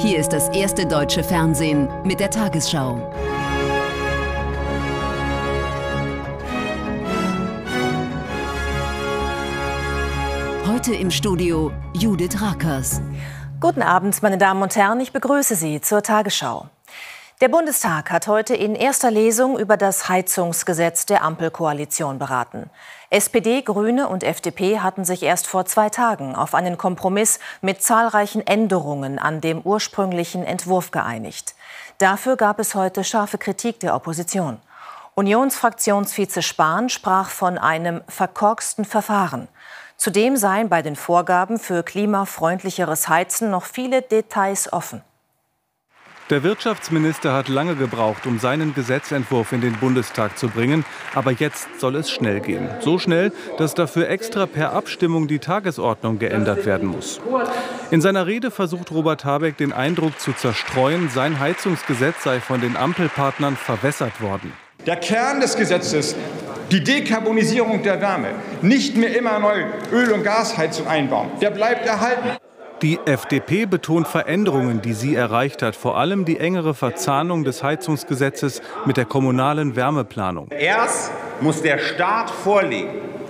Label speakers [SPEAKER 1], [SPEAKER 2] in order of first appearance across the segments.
[SPEAKER 1] Hier ist das erste deutsche Fernsehen mit der Tagesschau. Heute im Studio Judith Rakers.
[SPEAKER 2] Guten Abend, meine Damen und Herren, ich begrüße Sie zur Tagesschau. Der Bundestag hat heute in erster Lesung über das Heizungsgesetz der Ampelkoalition beraten. SPD, Grüne und FDP hatten sich erst vor 2 Tagen auf einen Kompromiss mit zahlreichen Änderungen an dem ursprünglichen Entwurf geeinigt. Dafür gab es heute scharfe Kritik der Opposition. Unionsfraktionsvize Spahn sprach von einem verkorksten Verfahren. Zudem seien bei den Vorgaben für klimafreundlicheres Heizen noch viele Details offen.
[SPEAKER 3] Der Wirtschaftsminister hat lange gebraucht, um seinen Gesetzentwurf in den Bundestag zu bringen. Aber jetzt soll es schnell gehen. So schnell, dass dafür extra per Abstimmung die Tagesordnung geändert werden muss. In seiner Rede versucht Robert Habeck, den Eindruck zu zerstreuen, sein Heizungsgesetz sei von den Ampelpartnern verwässert worden.
[SPEAKER 4] Der Kern des Gesetzes, die Dekarbonisierung der Wärme, nicht mehr immer neu Öl- und Gasheizung einbauen, der bleibt erhalten.
[SPEAKER 3] Die FDP betont Veränderungen, die sie erreicht hat, vor allem die engere Verzahnung des Heizungsgesetzes mit der kommunalen Wärmeplanung.
[SPEAKER 5] Erst muss der Staat vorlegen,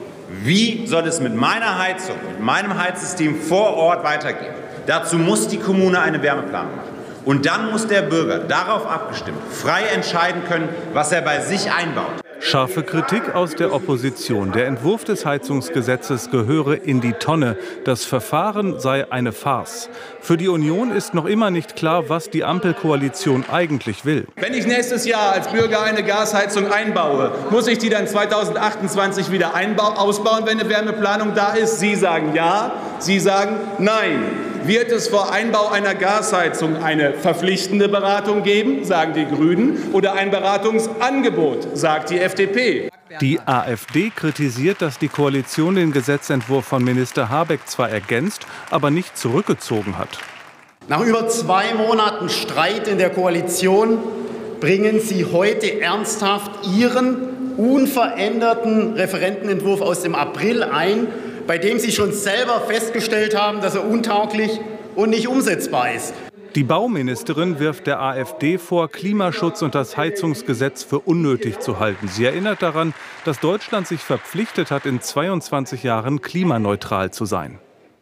[SPEAKER 5] wie soll es mit meiner Heizung, mit meinem Heizsystem vor Ort weitergehen. Dazu muss die Kommune eine Wärmeplanung machen. Und dann muss der Bürger darauf abgestimmt frei entscheiden können, was er bei sich einbaut.
[SPEAKER 3] Scharfe Kritik aus der Opposition. Der Entwurf des Heizungsgesetzes gehöre in die Tonne. Das Verfahren sei eine Farce. Für die Union ist noch immer nicht klar, was die Ampelkoalition eigentlich will.
[SPEAKER 6] Wenn ich nächstes Jahr als Bürger eine Gasheizung einbaue, muss ich die dann 2028 wieder ausbauen, wenn eine Wärmeplanung da ist? Sie sagen ja, Sie sagen nein. Wird es vor Einbau einer Gasheizung eine verpflichtende Beratung geben, sagen die Grünen, oder ein Beratungsangebot, sagt die FDP?
[SPEAKER 3] Die AfD kritisiert, dass die Koalition den Gesetzentwurf von Minister Habeck zwar ergänzt, aber nicht zurückgezogen hat.
[SPEAKER 7] Nach über 2 Monaten Streit in der Koalition bringen Sie heute ernsthaft Ihren unveränderten Referentenentwurf aus dem April ein, bei dem Sie schon selber festgestellt haben, dass er untauglich und nicht umsetzbar ist.
[SPEAKER 3] Die Bauministerin wirft der AfD vor, Klimaschutz und das Heizungsgesetz für unnötig zu halten. Sie erinnert daran, dass Deutschland sich verpflichtet hat, in 22 Jahren klimaneutral zu sein.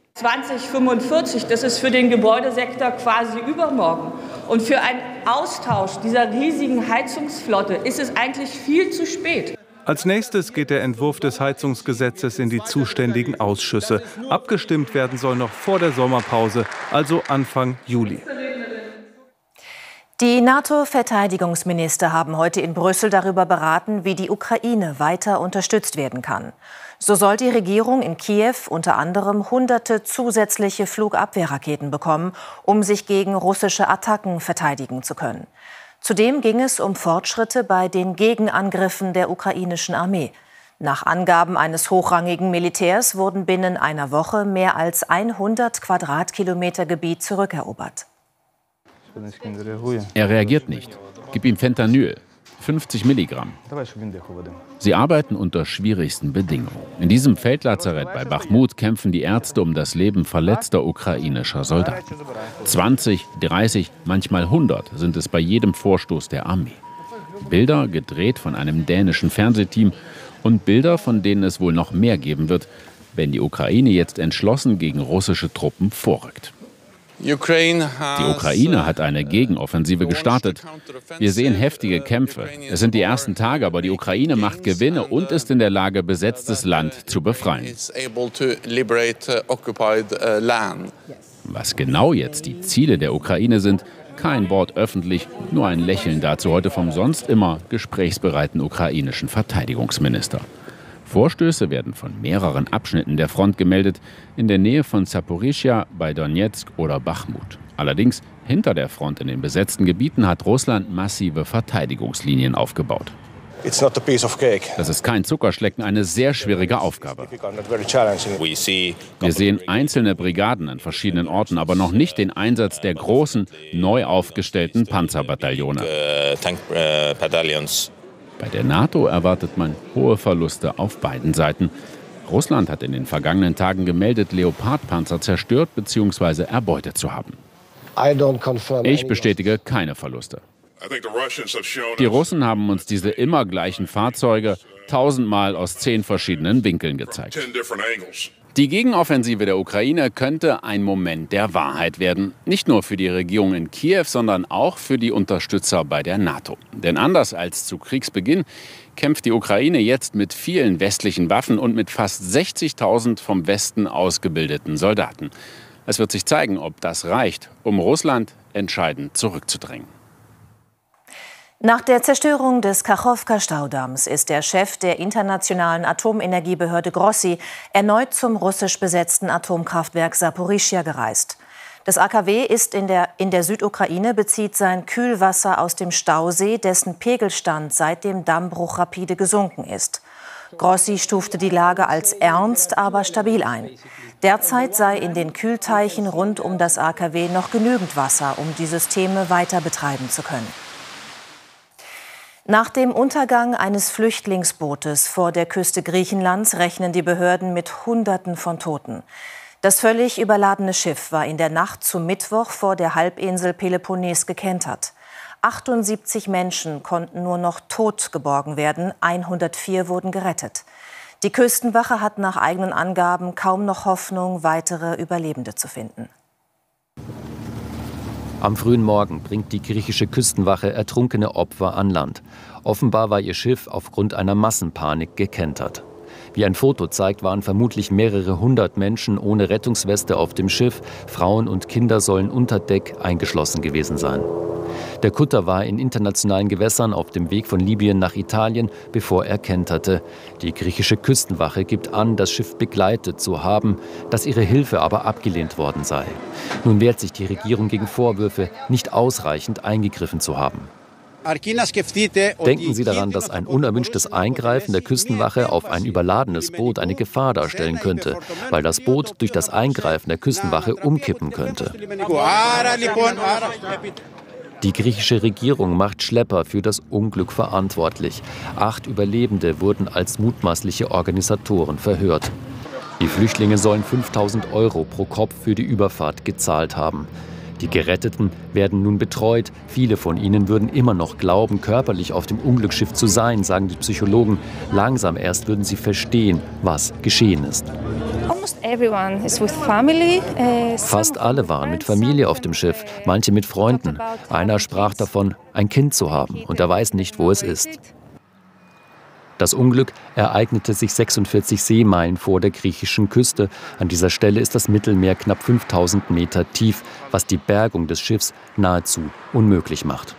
[SPEAKER 8] 2045, das ist für den Gebäudesektor quasi übermorgen. Und für einen Austausch dieser riesigen Heizungsflotte ist es eigentlich viel zu spät.
[SPEAKER 3] Als nächstes geht der Entwurf des Heizungsgesetzes in die zuständigen Ausschüsse. Abgestimmt werden soll noch vor der Sommerpause, also Anfang Juli.
[SPEAKER 2] Die NATO-Verteidigungsminister haben heute in Brüssel darüber beraten, wie die Ukraine weiter unterstützt werden kann. So soll die Regierung in Kiew unter anderem hunderte zusätzliche Flugabwehrraketen bekommen, um sich gegen russische Attacken verteidigen zu können. Zudem ging es um Fortschritte bei den Gegenangriffen der ukrainischen Armee. Nach Angaben eines hochrangigen Militärs wurden binnen einer Woche mehr als 100 Quadratkilometer Gebiet zurückerobert.
[SPEAKER 9] Er reagiert nicht. Gib ihm Fentanyl. 50 Milligramm. Sie arbeiten unter schwierigsten Bedingungen. In diesem Feldlazarett bei Bachmut kämpfen die Ärzte um das Leben verletzter ukrainischer Soldaten. 20, 30, manchmal 100 sind es bei jedem Vorstoß der Armee. Bilder gedreht von einem dänischen Fernsehteam und Bilder, von denen es wohl noch mehr geben wird, wenn die Ukraine jetzt entschlossen gegen russische Truppen vorrückt. Die Ukraine hat eine Gegenoffensive gestartet. Wir sehen heftige Kämpfe. Es sind die ersten Tage, aber die Ukraine macht Gewinne und ist in der Lage, besetztes Land zu befreien. Was genau jetzt die Ziele der Ukraine sind, kein Wort öffentlich, nur ein Lächeln dazu heute vom sonst immer gesprächsbereiten ukrainischen Verteidigungsminister. Vorstöße werden von mehreren Abschnitten der Front gemeldet, in der Nähe von Saporischschja, bei Donezk oder Bachmut. Allerdings hinter der Front in den besetzten Gebieten hat Russland massive Verteidigungslinien aufgebaut. Das ist kein Zuckerschlecken, eine sehr schwierige Aufgabe. Wir sehen einzelne Brigaden an verschiedenen Orten, aber noch nicht den Einsatz der großen, neu aufgestellten Panzerbataillone. Bei der NATO erwartet man hohe Verluste auf beiden Seiten. Russland hat in den vergangenen Tagen gemeldet, Leopard-Panzer zerstört bzw. erbeutet zu haben. Ich bestätige keine Verluste. Die Russen haben uns diese immer gleichen Fahrzeuge 1000-mal aus 10 verschiedenen Winkeln gezeigt. Die Gegenoffensive der Ukraine könnte ein Moment der Wahrheit werden. Nicht nur für die Regierung in Kiew, sondern auch für die Unterstützer bei der NATO. Denn anders als zu Kriegsbeginn kämpft die Ukraine jetzt mit vielen westlichen Waffen und mit fast 60.000 vom Westen ausgebildeten Soldaten. Es wird sich zeigen, ob das reicht, um Russland entscheidend zurückzudrängen.
[SPEAKER 2] Nach der Zerstörung des Kachowka-Staudamms ist der Chef der internationalen Atomenergiebehörde Grossi erneut zum russisch besetzten Atomkraftwerk Saporischschja gereist. Das AKW ist in der Südukraine bezieht sein Kühlwasser aus dem Stausee, dessen Pegelstand seit dem Dammbruch rapide gesunken ist. Grossi stufte die Lage als ernst, aber stabil ein. Derzeit sei in den Kühlteichen rund um das AKW noch genügend Wasser, um die Systeme weiter betreiben zu können. Nach dem Untergang eines Flüchtlingsbootes vor der Küste Griechenlands rechnen die Behörden mit Hunderten von Toten. Das völlig überladene Schiff war in der Nacht zum Mittwoch vor der Halbinsel Peloponnes gekentert. 78 Menschen konnten nur noch tot geborgen werden, 104 wurden gerettet. Die Küstenwache hat nach eigenen Angaben kaum noch Hoffnung, weitere Überlebende zu finden.
[SPEAKER 10] Am frühen Morgen bringt die griechische Küstenwache ertrunkene Opfer an Land. Offenbar war ihr Schiff aufgrund einer Massenpanik gekentert. Wie ein Foto zeigt, waren vermutlich mehrere hundert Menschen ohne Rettungsweste auf dem Schiff. Frauen und Kinder sollen unter Deck eingeschlossen gewesen sein. Der Kutter war in internationalen Gewässern auf dem Weg von Libyen nach Italien, bevor er kenterte. Die griechische Küstenwache gibt an, das Schiff begleitet zu haben, dass ihre Hilfe aber abgelehnt worden sei. Nun wehrt sich die Regierung gegen Vorwürfe, nicht ausreichend eingegriffen zu haben. Denken Sie daran, dass ein unerwünschtes Eingreifen der Küstenwache auf ein überladenes Boot eine Gefahr darstellen könnte, weil das Boot durch das Eingreifen der Küstenwache umkippen könnte. Die griechische Regierung macht Schlepper für das Unglück verantwortlich. 8 Überlebende wurden als mutmaßliche Organisatoren verhört. Die Flüchtlinge sollen 5.000 € pro Kopf für die Überfahrt gezahlt haben. Die Geretteten werden nun betreut. Viele von ihnen würden immer noch glauben, körperlich auf dem Unglücksschiff zu sein, sagen die Psychologen. Langsam erst würden sie verstehen, was geschehen ist. Fast alle waren mit Familie auf dem Schiff, manche mit Freunden. Einer sprach davon, ein Kind zu haben, und er weiß nicht, wo es ist. Das Unglück ereignete sich 46 Seemeilen vor der griechischen Küste. An dieser Stelle ist das Mittelmeer knapp 5.000 Meter tief, was die Bergung des Schiffs nahezu unmöglich macht.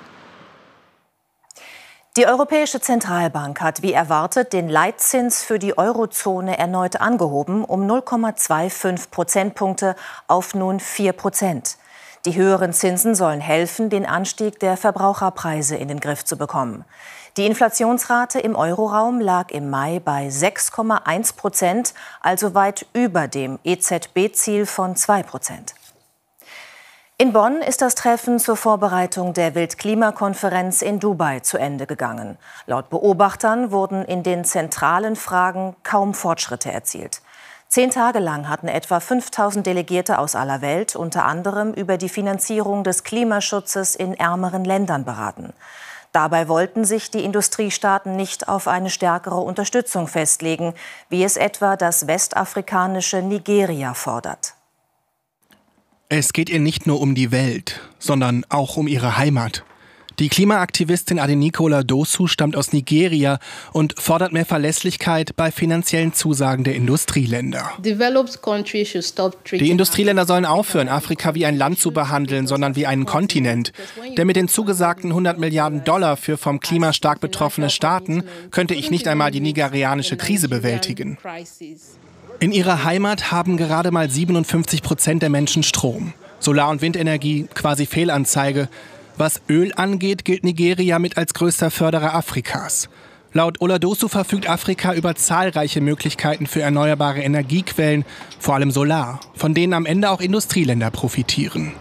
[SPEAKER 2] Die Europäische Zentralbank hat wie erwartet den Leitzins für die Eurozone erneut angehoben, um 0,25 Prozentpunkte auf nun 4%. Die höheren Zinsen sollen helfen, den Anstieg der Verbraucherpreise in den Griff zu bekommen. Die Inflationsrate im Euroraum lag im Mai bei 6,1%, also weit über dem EZB-Ziel von 2%. In Bonn ist das Treffen zur Vorbereitung der Weltklimakonferenz in Dubai zu Ende gegangen. Laut Beobachtern wurden in den zentralen Fragen kaum Fortschritte erzielt. 10 Tage lang hatten etwa 5.000 Delegierte aus aller Welt unter anderem über die Finanzierung des Klimaschutzes in ärmeren Ländern beraten. Dabei wollten sich die Industriestaaten nicht auf eine stärkere Unterstützung festlegen, wie es etwa das westafrikanische Nigeria fordert.
[SPEAKER 11] Es geht ihr nicht nur um die Welt, sondern auch um ihre Heimat. Die Klimaaktivistin Adenikola Dosu stammt aus Nigeria und fordert mehr Verlässlichkeit bei finanziellen Zusagen der Industrieländer. Die Industrieländer sollen aufhören, Afrika wie ein Land zu behandeln, sondern wie einen Kontinent. Denn mit den zugesagten 100 Milliarden $ für vom Klima stark betroffene Staaten könnte ich nicht einmal die nigerianische Krise bewältigen. In ihrer Heimat haben gerade mal 57% der Menschen Strom. Solar- und Windenergie quasi Fehlanzeige. Was Öl angeht, gilt Nigeria mit als größter Förderer Afrikas. Laut Oladosu verfügt Afrika über zahlreiche Möglichkeiten für erneuerbare Energiequellen, vor allem Solar, von denen am Ende auch Industrieländer profitieren.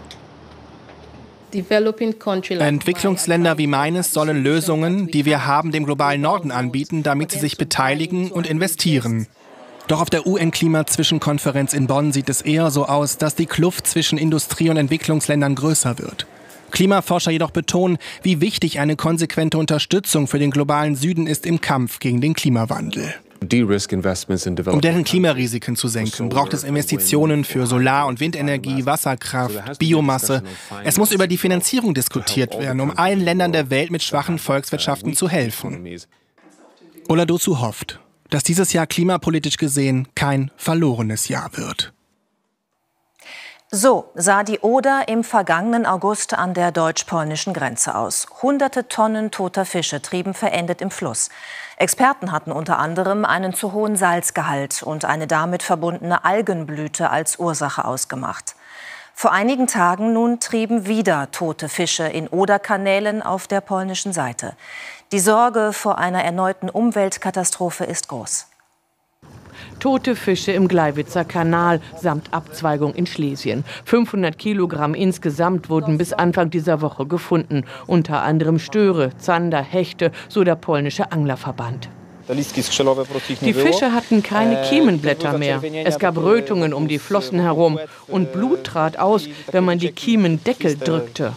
[SPEAKER 11] Entwicklungsländer wie meines sollen Lösungen, die wir haben, dem globalen Norden anbieten, damit sie sich beteiligen und investieren. Doch auf der UN-Klimazwischenkonferenz in Bonn sieht es eher so aus, dass die Kluft zwischen Industrie- und Entwicklungsländern größer wird. Klimaforscher jedoch betonen, wie wichtig eine konsequente Unterstützung für den globalen Süden ist im Kampf gegen den Klimawandel. Um deren Klimarisiken zu senken, braucht es Investitionen für Solar- und Windenergie, Wasserkraft, Biomasse. Es muss über die Finanzierung diskutiert werden, um allen Ländern der Welt mit schwachen Volkswirtschaften zu helfen. Oladosu hofft, dass dieses Jahr klimapolitisch gesehen kein verlorenes Jahr wird.
[SPEAKER 2] So sah die Oder im vergangenen August an der deutsch-polnischen Grenze aus. Hunderte Tonnen toter Fische trieben verendet im Fluss. Experten hatten unter anderem einen zu hohen Salzgehalt und eine damit verbundene Algenblüte als Ursache ausgemacht. Vor einigen Tagen nun trieben wieder tote Fische in Oderkanälen auf der polnischen Seite. Die Sorge vor einer erneuten Umweltkatastrophe ist groß.
[SPEAKER 12] Tote Fische im Gleiwitzer Kanal samt Abzweigung in Schlesien. 500 Kilogramm insgesamt wurden bis Anfang dieser Woche gefunden. Unter anderem Störe, Zander, Hechte, so der polnische Anglerverband. Die Fische hatten keine Kiemenblätter mehr. Es gab Rötungen um die Flossen herum und Blut trat aus, wenn man die Kiemendeckel drückte.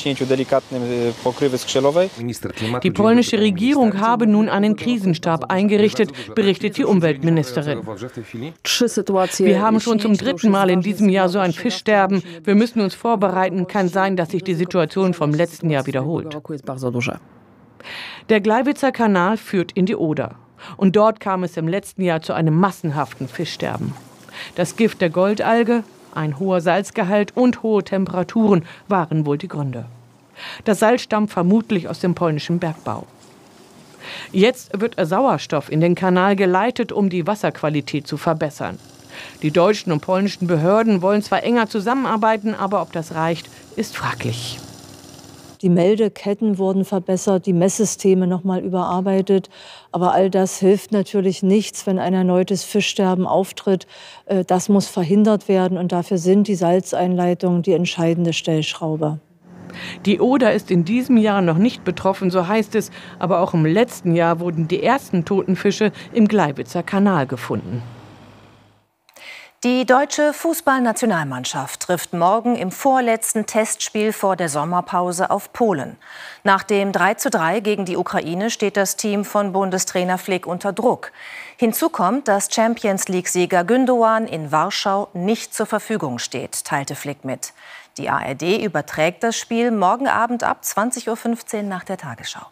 [SPEAKER 12] Die polnische Regierung habe nun einen Krisenstab eingerichtet, berichtet die Umweltministerin. Wir haben schon zum 3. Mal in diesem Jahr so ein Fischsterben. Wir müssen uns vorbereiten. Kann sein, dass sich die Situation vom letzten Jahr wiederholt. Der Gleiwitzer Kanal führt in die Oder. Und dort kam es im letzten Jahr zu einem massenhaften Fischsterben. Das Gift der Goldalge, ein hoher Salzgehalt und hohe Temperaturen waren wohl die Gründe. Das Salz stammt vermutlich aus dem polnischen Bergbau. Jetzt wird Sauerstoff in den Kanal geleitet, um die Wasserqualität zu verbessern. Die deutschen und polnischen Behörden wollen zwar enger zusammenarbeiten, aber ob das reicht, ist fraglich.
[SPEAKER 13] Die Meldeketten wurden verbessert, die Messsysteme noch mal überarbeitet. Aber all das hilft natürlich nichts, wenn ein erneutes Fischsterben auftritt. Das muss verhindert werden und dafür sind die Salzeinleitungen die entscheidende Stellschraube.
[SPEAKER 12] Die Oder ist in diesem Jahr noch nicht betroffen, so heißt es. Aber auch im letzten Jahr wurden die ersten toten Fische im Gleiwitzer Kanal gefunden.
[SPEAKER 2] Die deutsche Fußballnationalmannschaft trifft morgen im vorletzten Testspiel vor der Sommerpause auf Polen. Nach dem 3:3 gegen die Ukraine steht das Team von Bundestrainer Flick unter Druck. Hinzu kommt, dass Champions-League-Sieger Gündoğan in Warschau nicht zur Verfügung steht, teilte Flick mit. Die ARD überträgt das Spiel morgen Abend ab 20:15 Uhr nach der Tagesschau.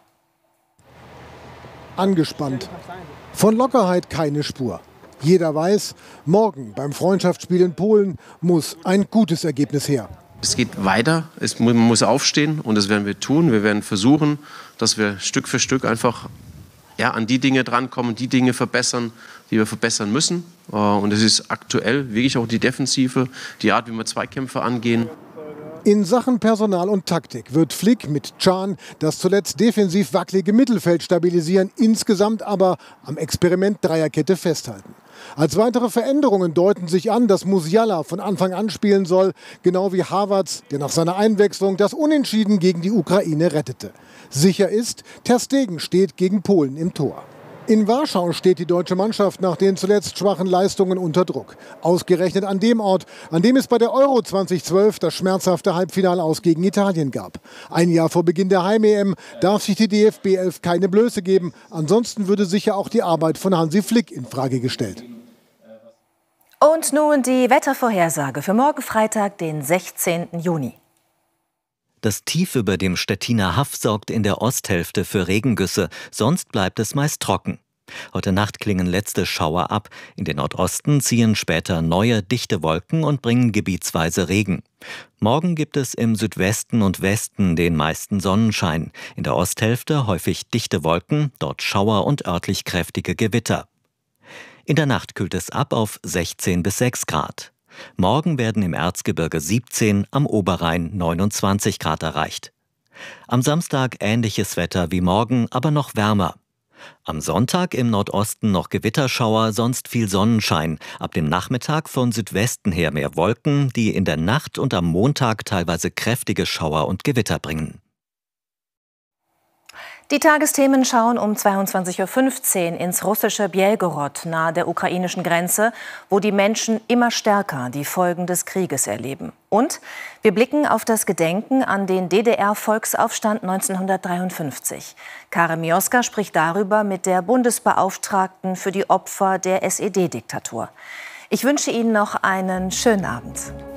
[SPEAKER 14] Angespannt. Von Lockerheit keine Spur. Jeder weiß, morgen beim Freundschaftsspiel in Polen muss ein gutes Ergebnis her.
[SPEAKER 15] Es geht weiter, man muss aufstehen und das werden wir tun. Wir werden versuchen, dass wir Stück für Stück einfach an die Dinge drankommen, die Dinge verbessern, die wir verbessern müssen. Und es ist aktuell wirklich auch die Defensive, die Art, wie wir Zweikämpfe angehen.
[SPEAKER 14] In Sachen Personal und Taktik wird Flick mit Can das zuletzt defensiv wackelige Mittelfeld stabilisieren, insgesamt aber am Experiment Dreierkette festhalten. Als weitere Veränderungen deuten sich an, dass Musiala von Anfang an spielen soll, genau wie Havertz, der nach seiner Einwechslung das Unentschieden gegen die Ukraine rettete. Sicher ist, Ter Stegen steht gegen Polen im Tor. In Warschau steht die deutsche Mannschaft nach den zuletzt schwachen Leistungen unter Druck. Ausgerechnet an dem Ort, an dem es bei der Euro 2012 das schmerzhafte Halbfinale aus gegen Italien gab. Ein Jahr vor Beginn der Heim-EM darf sich die DFB 11 keine Blöße geben. Ansonsten würde sicher auch die Arbeit von Hansi Flick in Frage gestellt.
[SPEAKER 2] Und nun die Wettervorhersage für morgen Freitag, den 16. Juni.
[SPEAKER 16] Das Tief über dem Stettiner Haff sorgt in der Osthälfte für Regengüsse, sonst bleibt es meist trocken. Heute Nacht klingen letzte Schauer ab. In den Nordosten ziehen später neue, dichte Wolken und bringen gebietsweise Regen. Morgen gibt es im Südwesten und Westen den meisten Sonnenschein. In der Osthälfte häufig dichte Wolken, dort Schauer und örtlich kräftige Gewitter. In der Nacht kühlt es ab auf 16 bis 6 Grad. Morgen werden im Erzgebirge 17, am Oberrhein 29 Grad erreicht. Am Samstag ähnliches Wetter wie morgen, aber noch wärmer. Am Sonntag im Nordosten noch Gewitterschauer, sonst viel Sonnenschein. Ab dem Nachmittag von Südwesten her mehr Wolken, die in der Nacht und am Montag teilweise kräftige Schauer und Gewitter bringen.
[SPEAKER 2] Die Tagesthemen schauen um 22:15 Uhr ins russische Bjelgorod nahe der ukrainischen Grenze, wo die Menschen immer stärker die Folgen des Krieges erleben. Und wir blicken auf das Gedenken an den DDR-Volksaufstand 1953. Karin Mioska spricht darüber mit der Bundesbeauftragten für die Opfer der SED-Diktatur. Ich wünsche Ihnen noch einen schönen Abend.